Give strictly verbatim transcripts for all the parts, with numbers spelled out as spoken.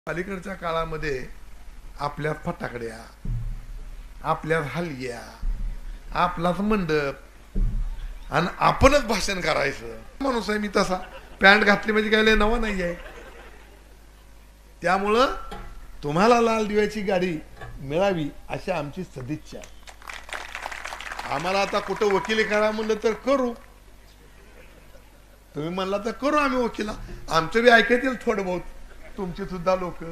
अलीकडच्या काळामध्ये आपल्यात फटाकड्या, आपल्यात हलग्या, आपलाच मंडप आणि आपणच भाषण करायचं माणूस आहे मी तसा. पॅन्ट घातली म्हणजे काय लय नवा नाही आहे. त्यामुळं तुम्हाला लाल दिव्याची गाडी मिळावी अशी आमची सदिच्छा आहे. आम्हाला आता कुठं वकिली करा म्हणलं तर करू, तुम्ही म्हणला तर करू आम्ही वकिला. आमचं बी ऐकतील थोडं बहुत तुमची सुद्धा लोक.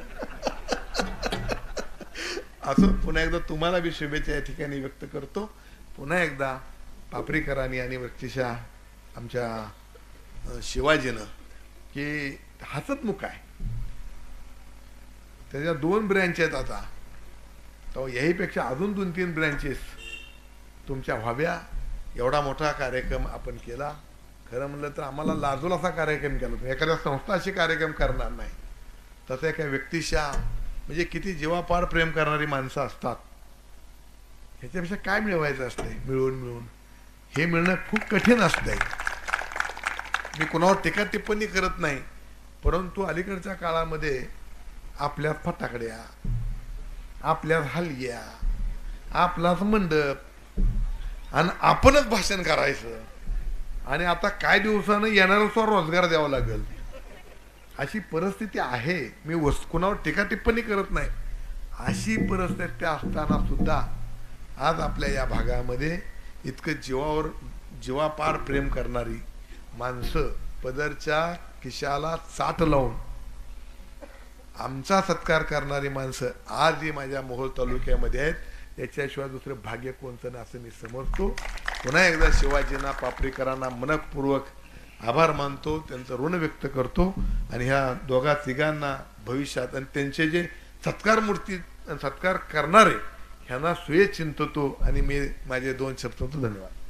असं पुन्हा एकदा तुम्हाला बी शुभेच्छा या ठिकाणी व्यक्त करतो. पुन्हा एकदा पापरीकरांनी आणि व्यक्तिशः आमच्या शिवाजीनं की हसतमुख आहे. त्याच्या दोन ब्रँच आहेत आता, तर याहीपेक्षा अजून दोन तीन ब्रँचेस तुमच्या व्हाव्या. एवढा मोठा कार्यक्रम आपण केला. खरं म्हणलं तर आम्हाला लाजूल असा कार्यक्रम केला. एखाद्या संस्था अशी कार्यक्रम करणार नाही, तसं एका व्यक्तिशा म्हणजे किती जीवापार प्रेम करणारी माणसं असतात. ह्याच्यापेक्षा काय मिळवायचं असतंय? मिळून मिळून हे मिळणं खूप कठीण असतंय. मी कुणावर टीका टिप्पणी करत नाही, परंतु अलीकडच्या काळामध्ये आपल्यात फटाकड्या, आपल्यात हलग्या, आपलाच मंडप आणि आपणच भाषण करायचं आणि आता काय दिवसानं येणारा रोजगार द्यावा लागेल अशी परिस्थिती आहे. मी वस्तू कुणावर टीका टिप्पणी करत नाही. अशी परिस्थिती असताना सुद्धा आज आपल्या या भागामध्ये इतकं जीवावर जीवापार प्रेम करणारी माणसं, पदरच्या खिशाला चाट लावून आमचा सत्कार करणारी माणसं आज ही माझ्या मोहोळ तालुक्यामध्ये आहेत. याच्याशिवाय दुसरं भाग्य कोणतं नाही असं मी समजतो. पुन्हा एकदा शिवाजींना, पापरीकरांना मनपूर्वक आभार मानतो, त्यांचं ऋण व्यक्त करतो आणि ह्या दोघा तिघांना भविष्यात आणि त्यांचे जे सत्कार मूर्ती सत्कार करणारे ह्यांना सुये चिंततो आणि मी माझे दोन शब्द धन्यवाद.